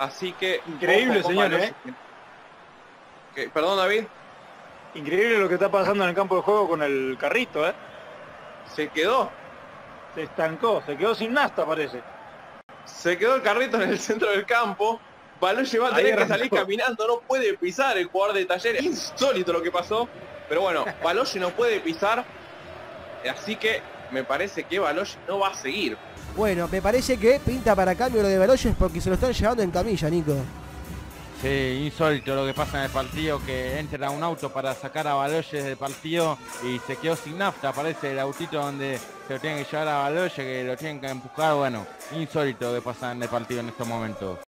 Así que... Increíble, señores, Perdón, David. Increíble lo que está pasando en el campo de juego con el carrito, Se quedó. Se estancó, se quedó sin nafta, parece. Se quedó el carrito en el centro del campo. Baloyes va a tener que salir caminando, no puede pisar el jugador de Talleres. Insólito lo que pasó. Pero bueno, Baloyes no puede pisar. Así que me parece que Baloyes no va a seguir. Bueno, me parece que pinta para cambio lo de Baloyes porque se lo están llevando en camilla, Nico. Sí, insólito lo que pasa en el partido, que entra un auto para sacar a Baloyes del partido y se quedó sin nafta. Aparece el autito donde se lo tienen que llevar a Baloyes, que lo tienen que empujar. Bueno, insólito lo que pasa en el partido en estos momentos.